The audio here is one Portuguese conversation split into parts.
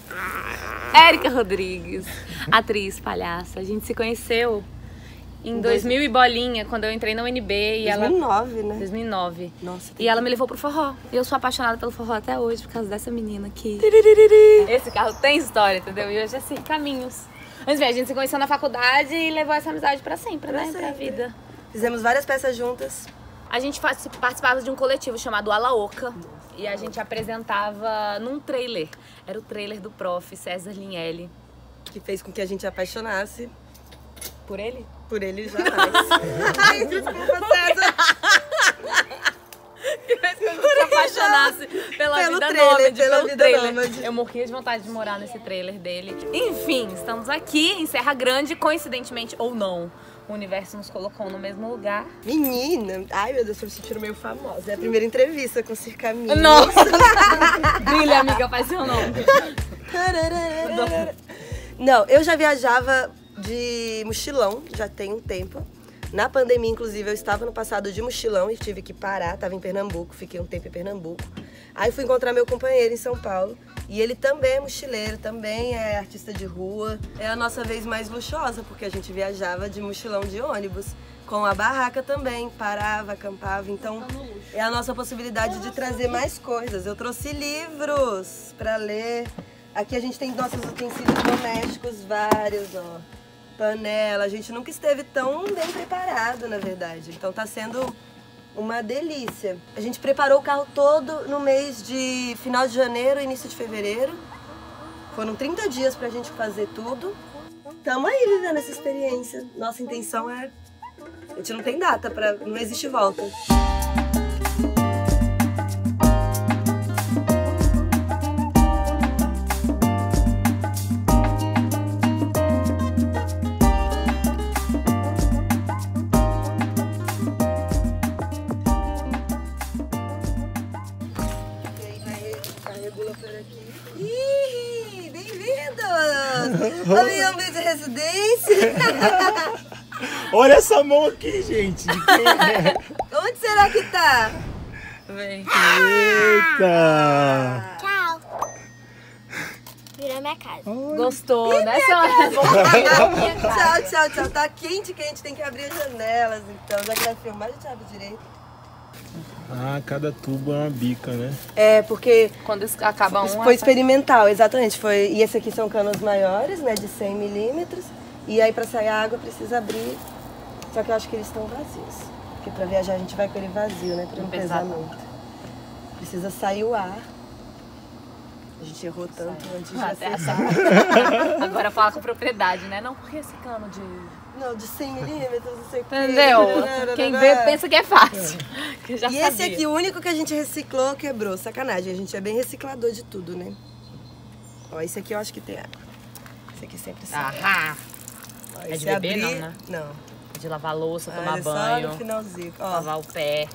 Érica Rodrigues, atriz, palhaça. A gente se conheceu em 2000 e bolinha, quando eu entrei na UNB. E 2009, ela... né? 2009. Nossa. E ela me levou pro forró. E eu sou apaixonada pelo forró até hoje, por causa dessa menina aqui. Esse carro tem história, entendeu? E hoje é assim, caminhos. Mas bem, a gente se conheceu na faculdade e levou essa amizade pra sempre, né? Pra vida. Fizemos várias peças juntas. A gente participava de um coletivo chamado Alaoca. E a gente apresentava num trailer. Era o trailer do prof. César Linelli. Que fez com que a gente apaixonasse. Por ele? Por ele jamais. Ai, desculpa, César. Que fez com que a gente se apaixonasse pela vida nômade, pelo trailer. Eu morria de vontade de morar nesse trailer dele. Enfim, estamos aqui em Serra Grande, coincidentemente ou não. O universo nos colocou no mesmo lugar. Menina, ai meu Deus, tô me sentindo meio famosa. É a primeira entrevista com o Circaminho. Nossa! Brilha, amiga, faz seu nome. Não, eu já viajava de mochilão, já tem um tempo. Na pandemia, inclusive, eu estava no passado de mochilão e tive que parar, estava em Pernambuco, fiquei um tempo em Pernambuco. Aí fui encontrar meu companheiro em São Paulo. E ele também é mochileiro, também é artista de rua. É a nossa vez mais luxuosa, porque a gente viajava de mochilão de ônibus. Com a barraca também, parava, acampava. Então é a nossa possibilidade de trazer mais coisas. Eu trouxe livros para ler. Aqui a gente tem nossos utensílios domésticos, vários, ó. Panela, a gente nunca esteve tão bem preparado, na verdade. Então tá sendo uma delícia. A gente preparou o carro todo no mês de final de janeiro, início de fevereiro. Foram 30 dias pra gente fazer tudo. Tamo aí vivendo essa experiência. Nossa intenção é... A gente não tem data, não existe volta. Avião de residência. Olha essa mão aqui, gente. De quem é? Onde será que tá? Vem. Eita! Tchau. Virou minha casa. Gostou, né, Tchau, tchau, tchau. Tá quente, tem que abrir as janelas, então. Já que vai filmar, a gente abre direito. Ah, cada tubo é uma bica, né? É, porque... Quando acaba um... Foi experimental, exatamente. E esse aqui são canos maiores, né, de 100 milímetros. E aí pra sair a água precisa abrir. Só que eu acho que eles estão vazios. Porque pra viajar a gente vai com ele vazio, né, pra não pesar muito. Precisa sair o ar. A gente errou tanto antes de acertar. Agora fala com propriedade, né? Não, porque esse cano de... Não, de 100 milímetros, não sei o que. Entendeu? Quem vê pensa que é fácil. Que já e sabia. Esse aqui, o único que a gente reciclou, quebrou. Sacanagem, a gente é bem reciclador de tudo, né? Ó, esse aqui eu acho que tem água. Esse aqui sempre sai. Ahá! Ó, É de beber, não, né? Não. É de lavar louça, tomar É banho. só no finalzinho. Ó. Lavar o pé.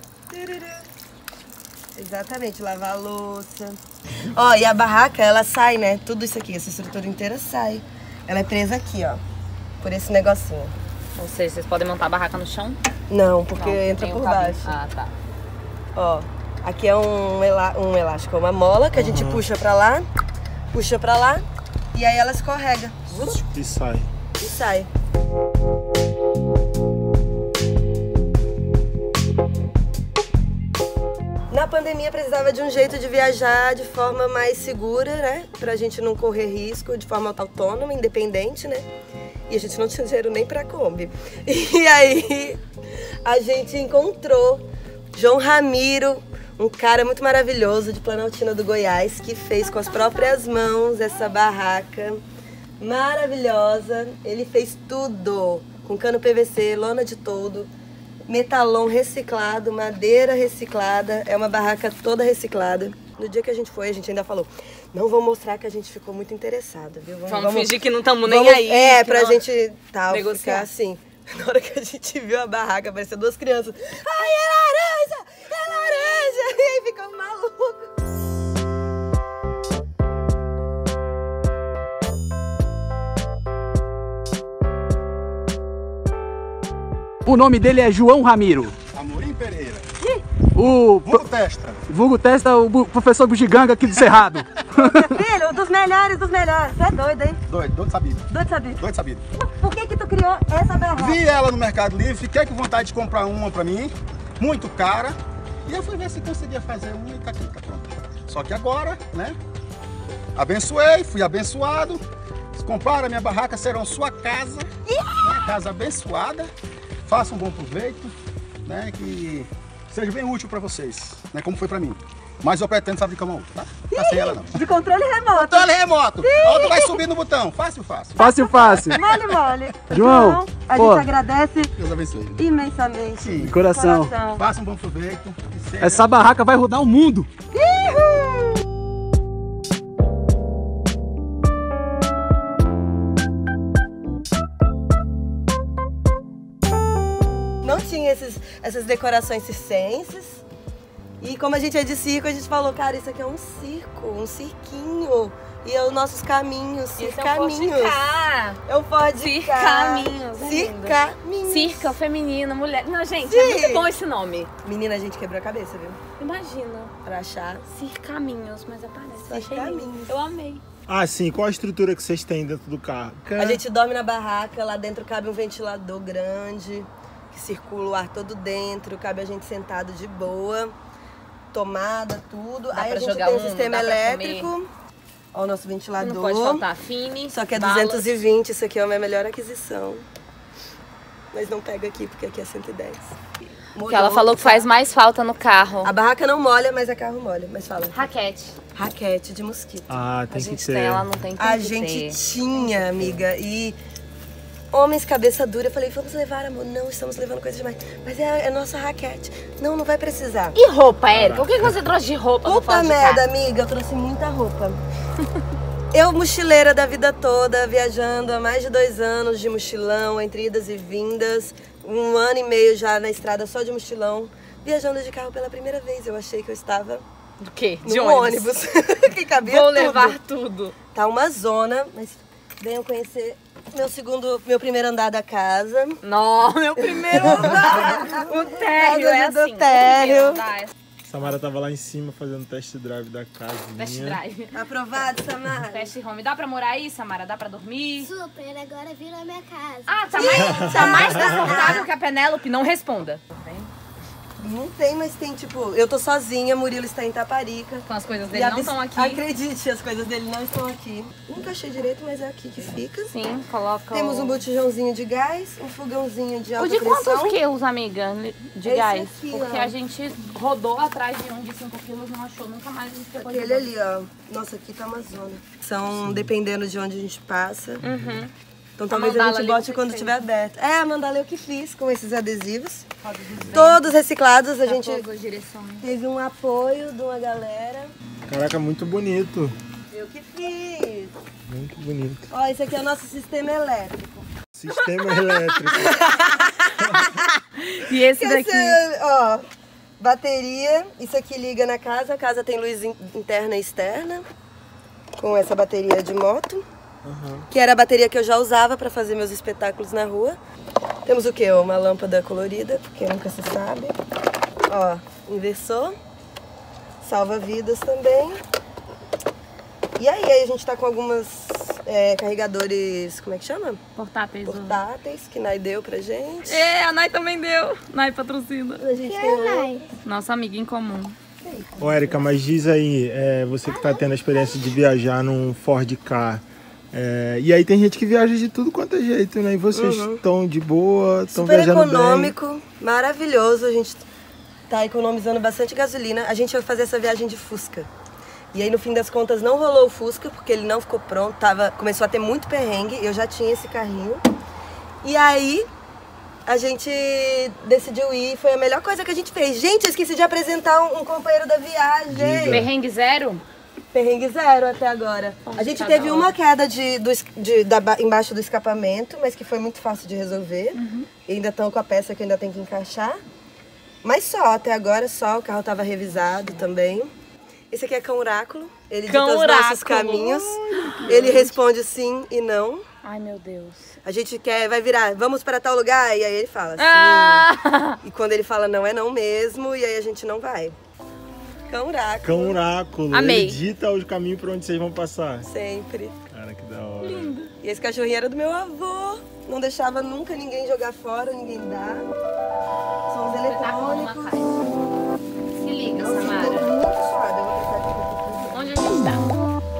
Exatamente, lavar a louça. Ó, e a barraca, ela sai, né? Tudo isso aqui, essa estrutura inteira sai. Ela é presa aqui, ó. Por esse negocinho. Ou seja, vocês podem montar a barraca no chão? Não, porque Não, entra tem por um cabinho. baixo. Ah, tá. Ó, aqui é um elástico, uma mola que a gente puxa pra lá, e aí ela escorrega. E sai. E sai. Na pandemia precisava de um jeito de viajar de forma mais segura, né? Pra gente não correr risco, de forma autônoma, independente, né? E a gente não tinha dinheiro nem pra Kombi. E aí a gente encontrou João Ramiro, um cara muito maravilhoso de Planaltina do Goiás, que fez com as próprias mãos essa barraca maravilhosa. Ele fez tudo, com cano PVC, lona de toldo, metalon reciclado, madeira reciclada, é uma barraca toda reciclada. No dia que a gente foi, a gente ainda falou, não vou mostrar que a gente ficou muito interessada, viu? Vamos fingir que não estamos nem aí. É, pra gente negociar. ficar assim. Na hora que a gente viu a barraca, apareceu duas crianças. Ai, é laranja! É laranja! E aí ficamos malucos. O nome dele é João Ramiro. Amorim Pereira. O Vulgo Testa. Vulgo Testa, o professor Bugiganga aqui do Cerrado. Filho dos melhores dos melhores. Você é doido, hein? Doido sabido. Doido sabido. Doido sabido. Por que tu criou essa barraca? Vi ela no Mercado Livre, fiquei com vontade de comprar uma pra mim, muito cara. E eu fui ver se conseguia fazer uma e tá aqui, tá pronto. Só que agora, né? Abençoei, fui abençoado. Se compraram a minha barraca, serão sua casa. Minha casa abençoada. Faça um bom proveito, né? Que seja bem útil pra vocês, né? Como foi pra mim. Mas eu pretendo fabricar uma outra, tá? Tá sem ela não. De controle remoto. Controle remoto. A outra vai subir no botão. Fácil, fácil. Fácil, fácil. Mole, mole. João, a pô. gente agradece Deus abençoe. imensamente. Sim. De coração. Faça um bom proveito. E seja... Essa barraca vai rodar o mundo. Não tinha essas decorações circenses. E como a gente é de circo, a gente falou, cara, isso aqui é um circo, um cirquinho. E é os nossos caminhos, circaminhos. É o Ford Circaminhos. Circaminhos. Circa, feminino, mulher. Não, gente, Sim. é muito bom esse nome. Menina, a gente quebrou a cabeça, viu? Imagina. Pra achar. Circaminhos, mas aparece. Eu achei Circaminhos. lindo. Eu amei. Ah, sim. Qual a estrutura que vocês têm dentro do carro? A gente dorme na barraca, lá dentro cabe um ventilador grande, que circula o ar todo dentro, cabe a gente sentado de boa, tomada, tudo. Dá Aí pra a gente jogar tem um, um sistema dá pra elétrico. Ó o nosso ventilador. Não pode faltar Fini. Só que é balas. 220, isso aqui é a minha melhor aquisição. Mas não pega aqui, porque aqui é 110. Porque ela falou que faz mais falta no carro. A barraca não molha, mas a carro molha. Mas fala. Raquete. Raquete de mosquito. Ah, A tem que gente ter. tem, ela não tem A que gente ter. tinha, amiga, e homens cabeça dura. Eu falei, vamos levar, amor. Não, estamos levando coisa demais. Mas é nossa raquete. Não, não vai precisar. E roupa, Érica? O que você trouxe de roupa no Puta Ford merda, Ka? amiga, eu trouxe muita roupa. Eu, mochileira da vida toda, viajando há mais de 2 anos de mochilão, entre idas e vindas. 1 ano e meio já na estrada só de mochilão. Viajando de carro pela primeira vez. Eu achei que eu estava Do quê? no De ônibus. Que cabia Vou tudo. levar tudo. Tá uma zona, mas venham conhecer meu primeiro andar da casa. Não, meu primeiro andar. O térreo é Casa do assim. térreo. O primeiro andar é Samara tava lá em cima fazendo test drive da casa. test drive. Aprovado, Samara? Test home. Dá pra morar aí, Samara? Dá pra dormir? Super, agora vira a minha casa. Ah, tá mais confortável que a Penélope? Não responda. Não tem, mas tem tipo... Eu tô sozinha, Murilo está em Taparica. Com as coisas E dele não estão aqui. Acredite, as coisas dele não estão aqui. Nunca achei direito, mas é aqui que fica. Sim, coloca Temos um o... botijãozinho de gás, um fogãozinho de O alta de quantos pressão. quilos, amiga, de Esse gás? aqui, Porque ó. a gente rodou atrás de um de 5 quilos, não achou, nunca mais a gente pegou de Aquele volta. ali, ó. Nossa, aqui tá uma zona. São dependendo de onde a gente passa. Uhum. Então talvez a mandala gente ali bote você quando fez. estiver aberto. É, a mandala eu que fiz com esses adesivos. Todos reciclados. A gente Todas as direções. teve um apoio de uma galera. Caraca, muito bonito. Eu que fiz. Muito bonito. Ó, esse aqui é o nosso sistema elétrico. Sistema elétrico. E esse Esse, daqui? ó, bateria. Isso aqui liga na casa. A casa tem luz interna e externa. Com essa bateria de moto. Que era a bateria que eu já usava para fazer meus espetáculos na rua. Temos o quê? Uma lâmpada colorida, porque nunca se sabe. Ó, inversor. Salva-vidas também. E aí a gente tá com algumas carregadores, como é que chama? Portáteis. Portáteis, que Nai deu pra gente. É, a Nai também deu. Nai patrocina. A gente tem um... Nossa amiga em comum. Ô, Érica, mas diz aí, você que tá tendo a experiência de viajar num Ford Ka. E aí tem gente que viaja de tudo quanto é jeito, né? E vocês estão de boa, estão Super viajando econômico, maravilhoso. A gente tá economizando bastante gasolina. A gente vai fazer essa viagem de Fusca. E aí, no fim das contas, não rolou o Fusca, porque ele não ficou pronto. Começou a ter muito perrengue. Eu já tinha esse carrinho. E aí, a gente decidiu ir. Foi a melhor coisa que a gente fez. Gente, eu esqueci de apresentar um companheiro da viagem. Diga. Perrengue zero? Perrengue zero até agora. A gente tá teve da uma queda embaixo do escapamento, mas que foi muito fácil de resolver. E ainda estão com a peça que ainda tem que encaixar. Mas só, até agora só. O carro estava revisado também. Esse aqui é Cão Oráculo. Ele dita os nossos caminhos. Ele responde sim e não. Ai, meu Deus. A gente vai virar, vamos para tal lugar? E aí ele fala sim. Ah! E quando ele fala não, é não mesmo. E aí a gente não vai. Cão oráculo. Cão oráculo. Amei. Ele dita o caminho pra onde vocês vão passar. Sempre. Cara, que da hora. Lindo. E esse cachorrinho era do meu avô. Não deixava nunca ninguém jogar fora, ninguém dar. São os eletrônicos. Se liga, Nossa, Samara. tô muito suada. Eu vou trocar aqui. Onde a gente tá?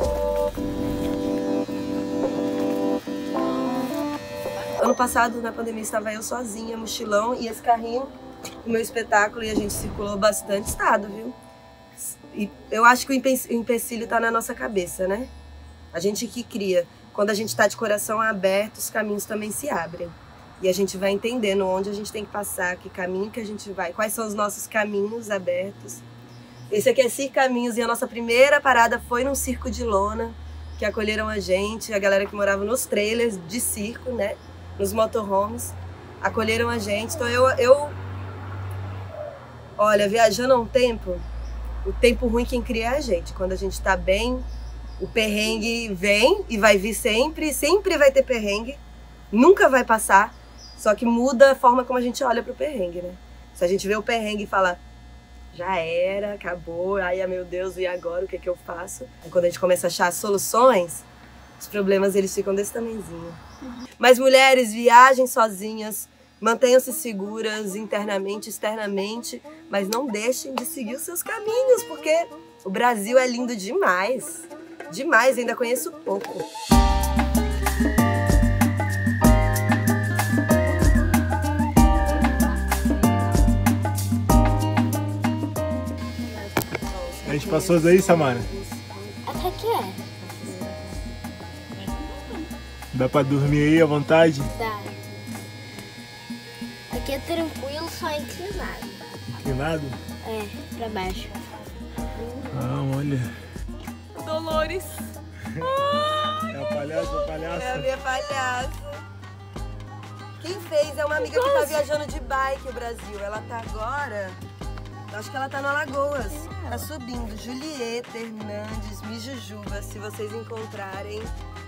Ano passado, na pandemia, estava eu sozinha, mochilão, e esse carrinho, o meu espetáculo, e a gente circulou bastante estado, viu? E eu acho que o empecilho tá na nossa cabeça, né? A gente que cria. Quando a gente tá de coração aberto, os caminhos também se abrem. E a gente vai entendendo onde a gente tem que passar, que caminho que a gente vai, quais são os nossos caminhos abertos. Esse aqui é Circo Caminhos, e a nossa primeira parada foi num circo de lona, que acolheram a gente, a galera que morava nos trailers de circo, né? Nos motorhomes, acolheram a gente. Então olha, viajando há um tempo, o tempo ruim quem cria é a gente. Quando a gente tá bem, o perrengue vem e vai vir sempre, sempre vai ter perrengue, nunca vai passar, só que muda a forma como a gente olha pro perrengue, né? Se a gente vê o perrengue e fala, já era, acabou, ai meu Deus, e agora o que que eu faço? E quando a gente começa a achar soluções, os problemas eles ficam desse tamanhozinho. Mas mulheres, viajem sozinhas, mantenham-se seguras internamente, externamente, mas não deixem de seguir os seus caminhos, porque o Brasil é lindo demais. Demais, ainda conheço pouco. A gente passou daí, Samara? Até que é. Dá pra dormir aí à vontade? Dá. Aqui é tranquilo, só inclinado. Inclinado? É, pra baixo. Ah, olha. Dolores. É a palhaça, a palhaça. É a minha palhaça. Quem fez é uma amiga que tá viajando de bike o Brasil. Ela tá agora, acho que ela tá no Alagoas. Tá subindo. Julieta Hernandes, me jujuba, se vocês encontrarem.